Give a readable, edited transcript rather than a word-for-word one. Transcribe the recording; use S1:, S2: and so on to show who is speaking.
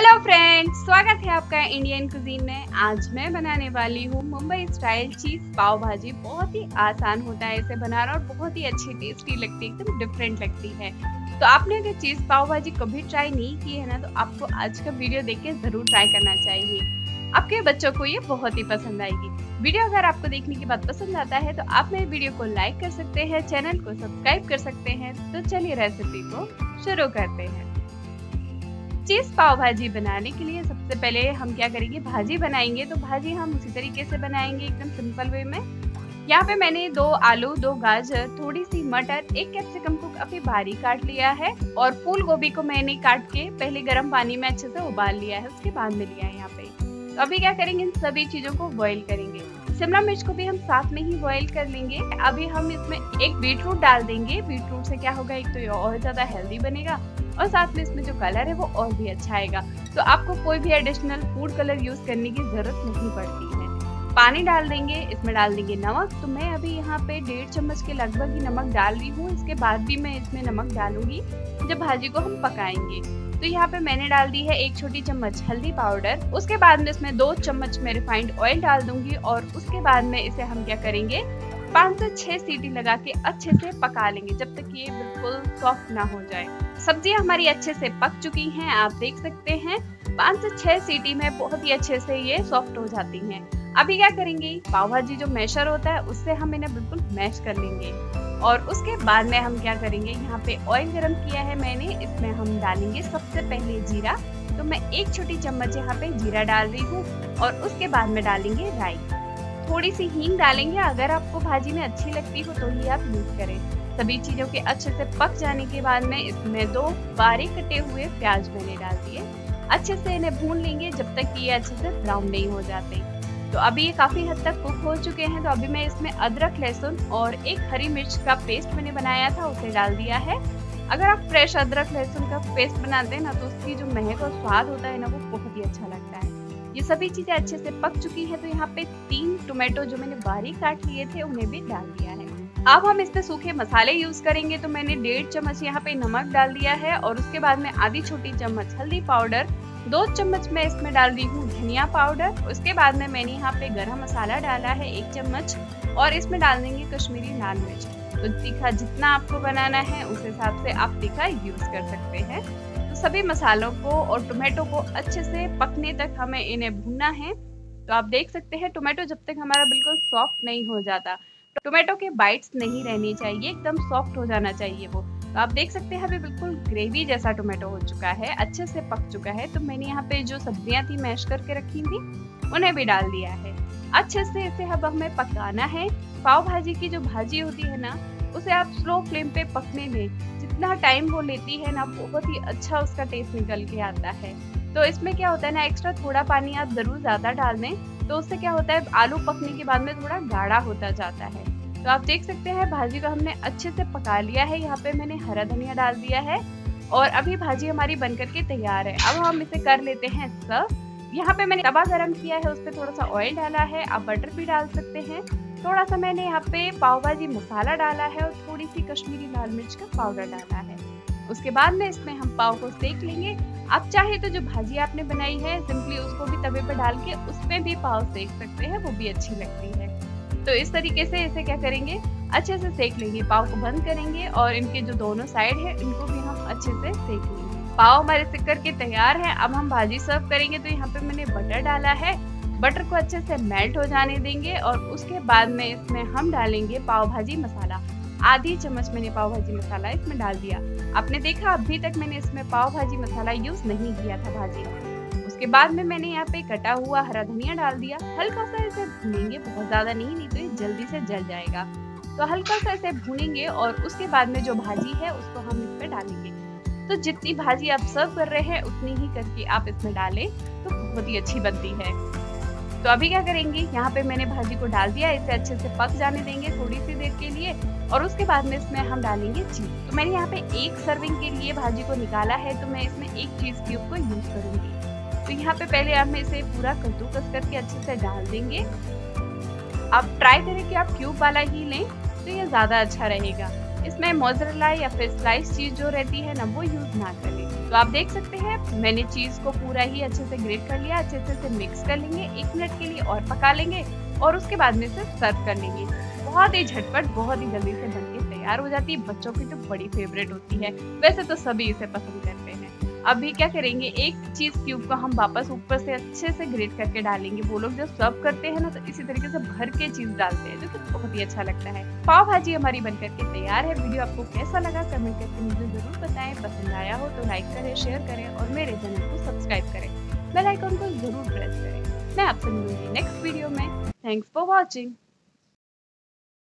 S1: Hello friends, स्वागत है आपका इंडियन कुजीन में। आज मैं बनाने वाली हूँ मुंबई स्टाइल चीज पाव भाजी। बहुत ही आसान होता है इसे बनाना और बहुत ही अच्छी टेस्टी लगती है, एकदम डिफरेंट लगती है। तो आपने अगर चीज पाव भाजी कभी ट्राई नहीं की है ना, तो आपको आज का वीडियो देख के जरूर ट्राई करना चाहिए। आपके बच्चों को ये बहुत ही पसंद आएगी। वीडियो अगर आपको देखने के बाद पसंद आता है तो आप मेरे वीडियो को लाइक कर सकते हैं, चैनल को सब्सक्राइब कर सकते हैं। तो चलिए रेसिपी को शुरू करते हैं। चीज पाव भाजी बनाने के लिए सबसे पहले हम क्या करेंगे, भाजी बनाएंगे। तो भाजी हम उसी तरीके से बनाएंगे, एकदम सिंपल वे में। यहाँ पे मैंने 2 आलू, 2 गाजर, थोड़ी सी मटर, 1 कैप्सिकम को काफी बारीक काट लिया है और फूल गोभी को मैंने काट के पहले गर्म पानी में अच्छे से उबाल लिया है, उसके बाद में लिया है यहाँ पे। तो अभी क्या करेंगे, इन सभी चीजों को बॉईल करेंगे। शिमला मिर्च को भी हम साथ में ही बॉईल कर लेंगे। अभी हम इसमें 1 बीटरूट डाल देंगे। बीटरूट से क्या होगा, एक तो ये और ज्यादा हेल्दी बनेगा और साथ में इसमें जो कलर है वो और भी अच्छा आएगा। तो आपको कोई भी एडिशनल फूड कलर यूज करने की जरूरत नहीं पड़ती है। पानी डाल देंगे, इसमें डाल देंगे नमक। तो मैं अभी यहाँ पे 1.5 चम्मच के लगभग ही नमक डाल रही हूँ। इसके बाद भी मैं इसमें नमक डालूंगी जब भाजी को हम पकाएंगे। तो यहाँ पे मैंने डाल दी है 1 छोटी चम्मच हल्दी पाउडर। उसके बाद में इसमें 2 चम्मच में रिफाइंड ऑयल डाल दूंगी और उसके बाद में इसे हम क्या करेंगे, 5 से 6 सीटी लगा के अच्छे से पका लेंगे जब तक ये बिल्कुल सॉफ्ट ना हो जाए। सब्जियां हमारी अच्छे से पक चुकी हैं, आप देख सकते हैं। 5 से 6 सीटी में बहुत ही अच्छे से ये सॉफ्ट हो जाती हैं। अभी क्या करेंगे, पाव भाजी जो मैशर होता है उससे हम इन्हें बिल्कुल मैश कर लेंगे और उसके बाद में हम क्या करेंगे, यहाँ पे ऑयल गरम किया है मैंने, इसमें हम डालेंगे सबसे पहले जीरा। तो मैं 1 छोटी चम्मच यहाँ पे जीरा डाल रही हूँ और उसके बाद में डालेंगे राई। थोड़ी सी हींग डालेंगे, अगर आपको भाजी में अच्छी लगती हो तो ही आप यूज करें। सभी चीजों के अच्छे से पक जाने के बाद में इसमें 2 बारीक कटे हुए प्याज मैंने डाल दिए। अच्छे से इन्हें भून लेंगे जब तक कि ये अच्छे से ब्राउन नहीं हो जाते। तो अभी ये काफी हद तक कुक हो चुके हैं। तो अभी मैं इसमें अदरक, लहसुन और 1 हरी मिर्च का पेस्ट मैंने बनाया था उसे डाल दिया है। अगर आप फ्रेश अदरक लहसुन का पेस्ट बनाते हैं ना, तो उसकी जो महक और स्वाद होता है ना, वो बहुत ही अच्छा लगता है। ये सभी चीजें अच्छे से पक चुकी है। तो यहाँ पे 3 टोमेटो जो मैंने बारीक काट लिए थे उन्हें भी डाल दिया है। अब हम इसमें सूखे मसाले यूज करेंगे। तो मैंने 1.5 चम्मच यहाँ पे नमक डाल दिया है और उसके बाद में आधी छोटी चम्मच हल्दी पाउडर, 2 चम्मच मैं इसमें डाल रही हूँ धनिया पाउडर। उसके बाद में मैंने यहाँ पे गरम मसाला डाला है 1 चम्मच और इसमें डाल देंगे कश्मीरी लाल मिर्च। तो तीखा जितना आपको बनाना है उस हिसाब से आप तीखा यूज कर सकते हैं। तो सभी मसालों को और टोमेटो को अच्छे से पकने तक हमें इन्हें भूनना है। तो आप देख सकते हैं टोमेटो जब तक हमारा बिल्कुल सॉफ्ट नहीं हो जाता, टोमेटो के बाइट्स नहीं रहनी चाहिए, एकदम सॉफ्ट हो जाना चाहिए वो। तो आप देख सकते हैं अभी बिल्कुल ग्रेवी जैसा टोमेटो हो चुका है, अच्छे से पक चुका है। तो मैंने यहाँ पे जो सब्जियां थी मैश करके रखी थी उन्हें भी डाल दिया है। अच्छे से इसे अब हमें पकाना है। पाव भाजी की जो भाजी होती है ना, उसे आप स्लो फ्लेम पे पकने में जितना टाइम वो लेती है ना, बहुत ही अच्छा उसका टेस्ट निकल के आता है। तो इसमें क्या होता है ना, एक्स्ट्रा थोड़ा पानी आप जरूर ज्यादा डाल दें, तो उससे क्या होता है, आलू पकने के बाद में थोड़ा गाढ़ा होता जाता है। तो आप देख सकते हैं भाजी को हमने अच्छे से पका लिया है। यहाँ पे मैंने हरा धनिया डाल दिया है और अभी भाजी हमारी बनकर के तैयार है। अब हम इसे कर लेते हैं सर्व। यहाँ पे मैंने तवा गरम किया है, उस पर थोड़ा सा ऑयल डाला है, आप बटर भी डाल सकते हैं। थोड़ा सा मैंने यहाँ पे पाव भाजी मसाला डाला है और थोड़ी सी कश्मीरी लाल मिर्च का पाउडर डाला है। उसके बाद में इसमें हम पाव को सेक लेंगे। आप चाहे तो जो भाजी आपने बनाई है सिंपली उसको भी तवे पर डाल के उसमें भी पाव सेक सकते हैं, वो भी अच्छी लगती है। तो इस तरीके से इसे क्या करेंगे, अच्छे से सेक लेंगे। पाव को बंद करेंगे और इनके जो दोनों साइड है इनको भी हम अच्छे से सेक लेंगे। पाव हमारे सेक करके तैयार है। अब हम भाजी सर्व करेंगे। तो यहाँ पे मैंने बटर डाला है, बटर को अच्छे से मेल्ट हो जाने देंगे और उसके बाद में इसमें हम डालेंगे पाव भाजी मसाला। आधी चम्मच मैंने पाव भाजी मसाला इसमें डाल दिया। आपने देखा अभी तक मैंने इसमें पाव भाजी मसाला यूज नहीं किया था भाजी में। उसके बाद में मैंने यहाँ पे कटा हुआ हरा धनिया डाल दिया। हल्का सा इसे भूनेंगे, बहुत ज्यादा नहीं तो ये जल्दी से जल जाएगा। तो हल्का सा इसे भूनेंगे और उसके बाद में जो भाजी है उसको हम इस पे डालेंगे। तो जितनी भाजी आप सर्व कर रहे हैं उतनी ही करके आप इसमें डालें, तो बहुत ही अच्छी बनती है। तो अभी क्या करेंगे, यहाँ पे मैंने भाजी को डाल दिया, इसे अच्छे से पक जाने देंगे थोड़ी सी देर के लिए और उसके बाद में इसमें हम डालेंगे चीज। तो मैंने यहाँ पे 1 सर्विंग के लिए भाजी को निकाला है, तो मैं इसमें 1 चीज क्यूब को यूज करूंगी। तो यहाँ पे पहले हम इसे पूरा कद्दूकस करके अच्छे से डाल देंगे। आप ट्राई करें कि आप क्यूब वाला ही लें, तो ये ज्यादा अच्छा रहेगा। इसमें मोज़रेला या फिर स्लाइस चीज जो रहती है ना, वो यूज ना करें। तो तो आप देख सकते हैं मैंने चीज़ को पूरा ही अच्छे से ग्रेट कर लिया। अच्छे से मिक्स कर लेंगे, 1 मिनट के लिए और पका लेंगे और उसके बाद में इसे सर्व कर लेंगे। बहुत ही झटपट, बहुत ही जल्दी से बन के तैयार हो जाती है। बच्चों की तो बड़ी फेवरेट होती है। वैसे तो सभी इसे पसंद करते हैं। अभी क्या करेंगे, एक चीज़ क्यूब को हम वापस ऊपर से अच्छे से ग्रेट करके डालेंगे। वो लोग जब सर्व करते हैं ना तो इसी तरीके से भर के चीज़ डालते हैं, जो कि बहुत ही अच्छा लगता है। पाव भाजी हमारी बनकर के तैयार है। वीडियो आपको कैसा लगा कमेंट करके मुझे ज़रूर बताएं। पसंद आया हो तो लाइक करें, शेयर करें और मेरे चैनल को सब्सक्राइब करें। बेल आइकन को ज़रूर प्रेस करें। मैं आपसे मिलूंगी नेक्स्ट वीडियो में। Thanks for watching.